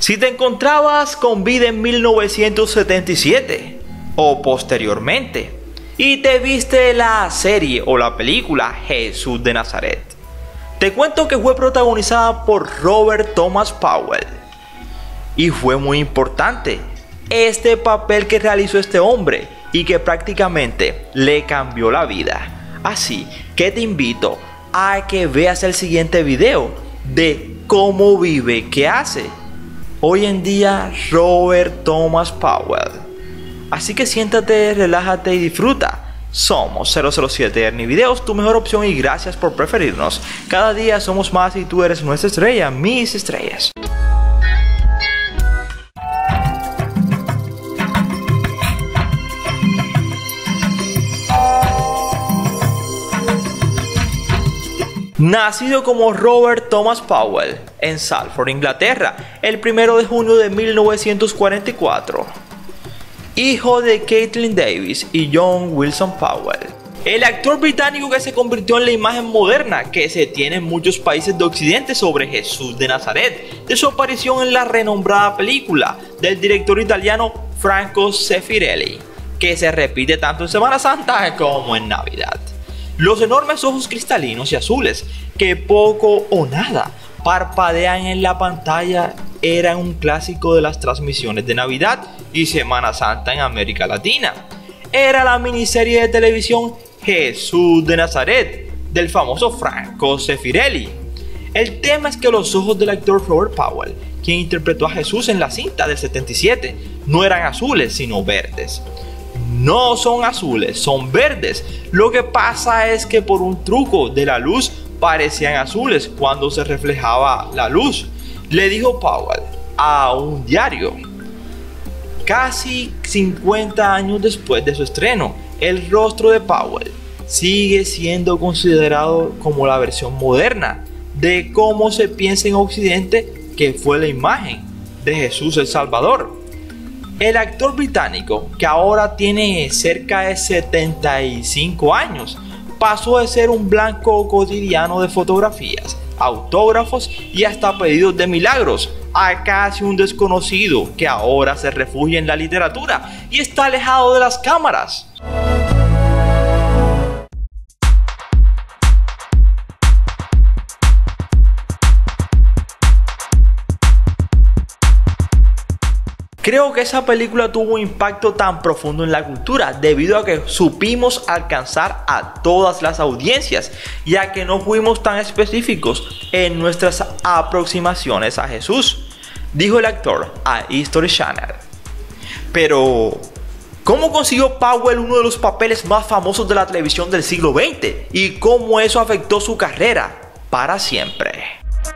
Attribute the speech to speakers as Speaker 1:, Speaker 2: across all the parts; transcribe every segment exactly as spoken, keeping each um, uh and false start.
Speaker 1: Si te encontrabas con vida en mil novecientos setenta y siete o posteriormente y te viste la serie o la película Jesús de Nazaret, te cuento que fue protagonizada por Robert Thomas Powell y fue muy importante este papel que realizó este hombre y que prácticamente le cambió la vida. Así que te invito a que veas el siguiente video de cómo vive, qué hace hoy en día Robert Thomas Powell. Así que siéntate, relájate y disfruta. Somos cero cero siete Ernie Videos, tu mejor opción, y gracias por preferirnos. Cada día somos más y tú eres nuestra estrella, mis estrellas. Nacido como Robert Thomas Powell en Salford, Inglaterra, el primero de junio de mil novecientos cuarenta y cuatro. Hijo de Caitlin Davis y John Wilson Powell. El actor británico que se convirtió en la imagen moderna que se tiene en muchos países de Occidente sobre Jesús de Nazaret, de su aparición en la renombrada película del director italiano Franco Zeffirelli, que se repite tanto en Semana Santa como en Navidad. Los enormes ojos cristalinos y azules que poco o nada parpadean en la pantalla eran un clásico de las transmisiones de Navidad y Semana Santa en América Latina. Era la miniserie de televisión Jesús de Nazaret del famoso Franco Zeffirelli. El tema es que los ojos del actor Robert Powell, quien interpretó a Jesús en la cinta del setenta y siete, no eran azules sino verdes. No son azules, son verdes. Lo que pasa es que por un truco de la luz parecían azules cuando se reflejaba la luz, le dijo Powell a un diario. Casi cincuenta años después de su estreno, el rostro de Powell sigue siendo considerado como la versión moderna de cómo se piensa en Occidente que fue la imagen de Jesús el Salvador. El actor británico, que ahora tiene cerca de setenta y cinco años, pasó de ser un blanco cotidiano de fotografías, autógrafos y hasta pedidos de milagros a casi un desconocido que ahora se refugia en la literatura y está alejado de las cámaras. Creo que esa película tuvo un impacto tan profundo en la cultura debido a que supimos alcanzar a todas las audiencias, ya que no fuimos tan específicos en nuestras aproximaciones a Jesús, dijo el actor a History Channel. Pero, ¿cómo consiguió Powell uno de los papeles más famosos de la televisión del siglo veinte? ¿Y cómo eso afectó su carrera para siempre?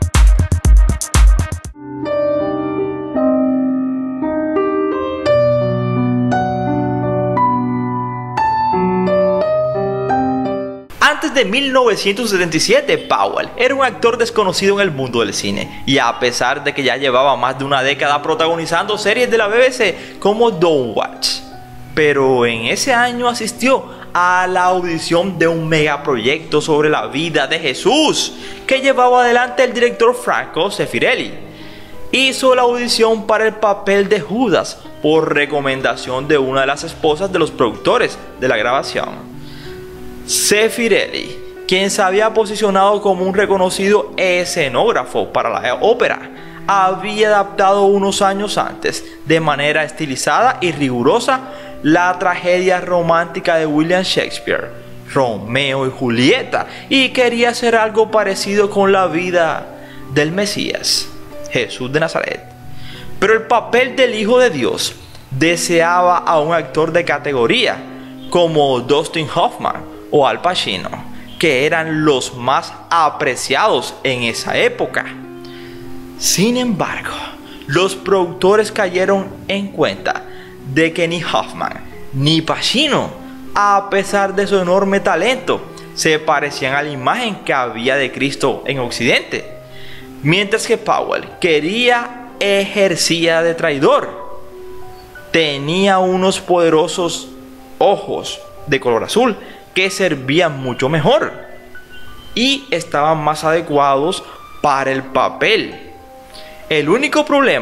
Speaker 1: Antes de mil novecientos setenta y siete, Powell era un actor desconocido en el mundo del cine, y a pesar de que ya llevaba más de una década protagonizando series de la B B C como Don't Watch, pero en ese año asistió a la audición de un megaproyecto sobre la vida de Jesús que llevaba adelante el director Franco Zeffirelli. Hizo la audición para el papel de Judas por recomendación de una de las esposas de los productores de la grabación. Zeffirelli, quien se había posicionado como un reconocido escenógrafo para la ópera, había adaptado unos años antes, de manera estilizada y rigurosa, la tragedia romántica de William Shakespeare, Romeo y Julieta, y quería hacer algo parecido con la vida del Mesías, Jesús de Nazaret. Pero el papel del Hijo de Dios deseaba a un actor de categoría como Dustin Hoffman o Al Pacino, que eran los más apreciados en esa época. Sin embargo, los productores cayeron en cuenta de que ni Hoffman ni Pacino, a pesar de su enorme talento, se parecían a la imagen que había de Cristo en Occidente, mientras que Powell quería ejercía de traidor. Tenía unos poderosos ojos de color azul que servían mucho mejor y estaban más adecuados para el papel. El único problema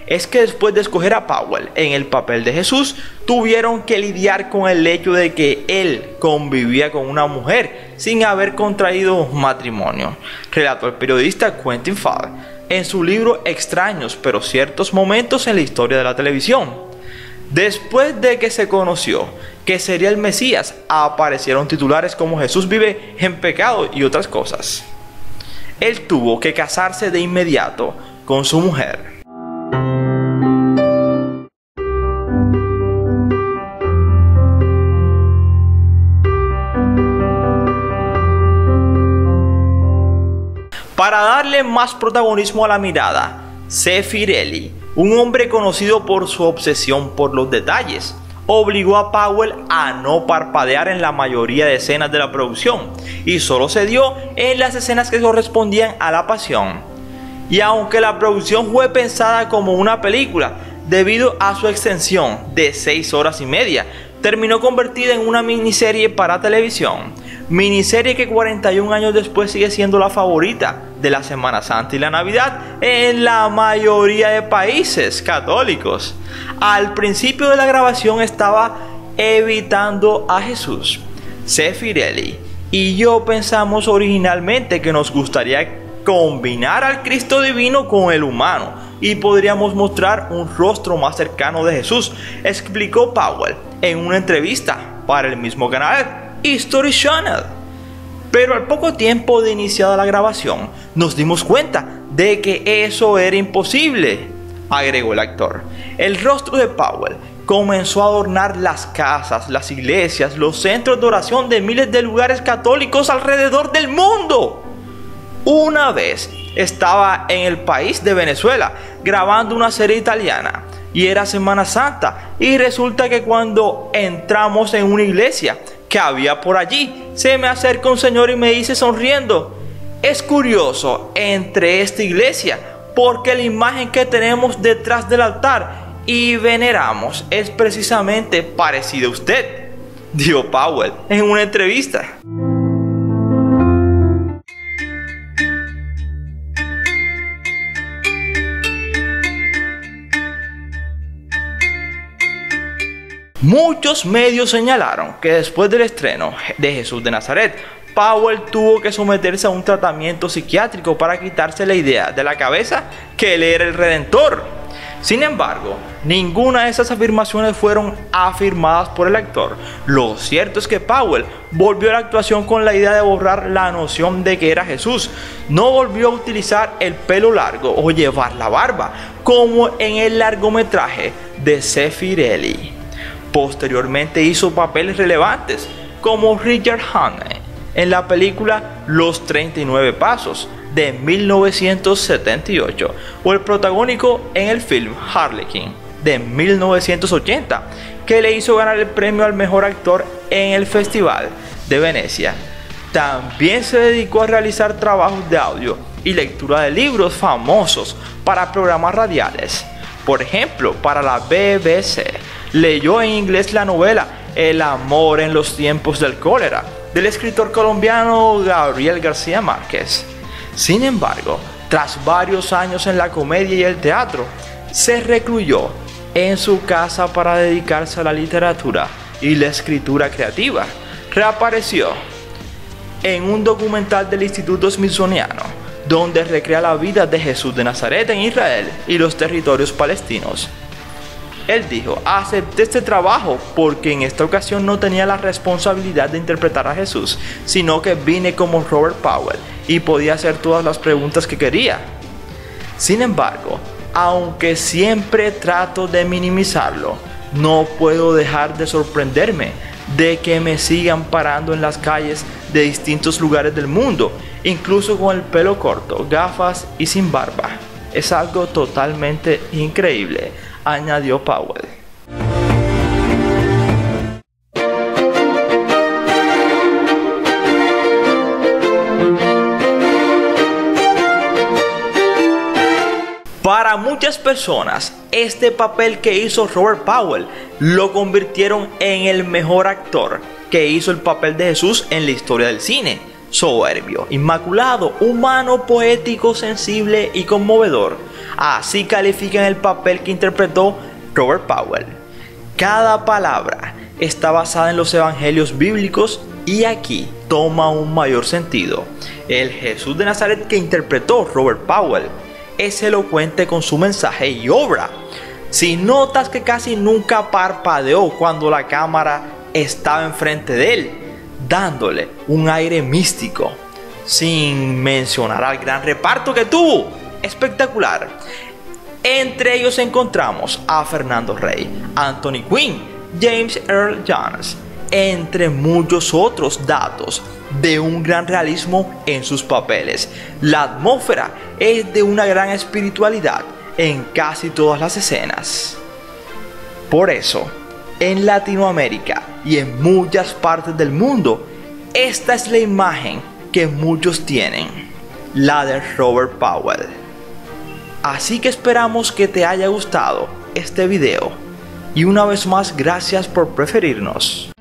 Speaker 1: es que después de escoger a Powell en el papel de Jesús, tuvieron que lidiar con el hecho de que él convivía con una mujer sin haber contraído matrimonio, relató el periodista Quentin Fall en su libro Extraños pero ciertos momentos en la historia de la televisión. Después de que se conoció que sería el Mesías, aparecieron titulares como Jesús vive en pecado y otras cosas. Él tuvo que casarse de inmediato con su mujer. Para darle más protagonismo a la mirada, Zeffirelli, un hombre conocido por su obsesión por los detalles, obligó a Powell a no parpadear en la mayoría de escenas de la producción y solo se dio en las escenas que correspondían a la pasión. Y aunque la producción fue pensada como una película, debido a su extensión de seis horas y media, terminó convertida en una miniserie para televisión, miniserie que cuarenta y un años después sigue siendo la favorita de la Semana Santa y la Navidad en la mayoría de países católicos. Al principio de la grabación estaba evitando a Jesús. Zeffirelli y yo pensamos originalmente que nos gustaría combinar al Cristo divino con el humano y podríamos mostrar un rostro más cercano de Jesús, explicó Powell en una entrevista para el mismo canal History Channel. Pero al poco tiempo de iniciada la grabación nos dimos cuenta de que eso era imposible, agregó el actor. El rostro de Powell comenzó a adornar las casas, las iglesias, los centros de oración de miles de lugares católicos alrededor del mundo. Una vez estaba en el país de Venezuela grabando una serie italiana y era Semana Santa, y resulta que cuando entramos en una iglesia que había por allí, se me acerca un señor y me dice sonriendo: es curioso entre esta iglesia porque la imagen que tenemos detrás del altar y veneramos es precisamente parecida a usted, dijo Powell en una entrevista. Muchos medios señalaron que después del estreno de Jesús de Nazaret, Powell tuvo que someterse a un tratamiento psiquiátrico para quitarse la idea de la cabeza que él era el Redentor. Sin embargo, ninguna de esas afirmaciones fueron afirmadas por el actor. Lo cierto es que Powell volvió a la actuación con la idea de borrar la noción de que era Jesús. No volvió a utilizar el pelo largo o llevar la barba, como en el largometraje de Zeffirelli. Posteriormente hizo papeles relevantes como Richard Honey en la película Los treinta y nueve Pasos de mil novecientos setenta y ocho o el protagónico en el film Harlequin de mil novecientos ochenta, que le hizo ganar el premio al mejor actor en el Festival de Venecia. También se dedicó a realizar trabajos de audio y lectura de libros famosos para programas radiales. Por ejemplo, para la B B C leyó en inglés la novela El amor en los tiempos del cólera del escritor colombiano Gabriel García Márquez. Sin embargo, tras varios años en la comedia y el teatro, se recluyó en su casa para dedicarse a la literatura y la escritura creativa. Reapareció en un documental del Instituto Smithsoniano, donde recrea la vida de Jesús de Nazaret en Israel y los territorios palestinos. Él dijo: acepté este trabajo porque en esta ocasión no tenía la responsabilidad de interpretar a Jesús, sino que vine como Robert Powell y podía hacer todas las preguntas que quería. Sin embargo, aunque siempre trato de minimizarlo, no puedo dejar de sorprenderme de que me sigan parando en las calles de distintos lugares del mundo, incluso con el pelo corto, gafas y sin barba. Es algo totalmente increíble, añadió Powell. Para muchas personas, este papel que hizo Robert Powell lo convirtieron en el mejor actor que hizo el papel de Jesús en la historia del cine. soberbio, inmaculado, humano, poético, sensible y conmovedor. Así califican el papel que interpretó Robert Powell. Cada palabra está basada en los evangelios bíblicos y aquí toma un mayor sentido. El Jesús de Nazaret que interpretó Robert Powell es elocuente con su mensaje y obra. Si notas que casi nunca parpadeó cuando la cámara estaba enfrente de él, dándole un aire místico, sin mencionar al gran reparto que tuvo, espectacular. Entre ellos encontramos a Fernando Rey, Anthony Quinn, James Earl Jones, entre muchos otros datos de un gran realismo en sus papeles. La atmósfera es de una gran espiritualidad en casi todas las escenas. Por eso, en Latinoamérica y en muchas partes del mundo, esta es la imagen que muchos tienen, la de Robert Powell. Así que esperamos que te haya gustado este video y una vez más gracias por preferirnos.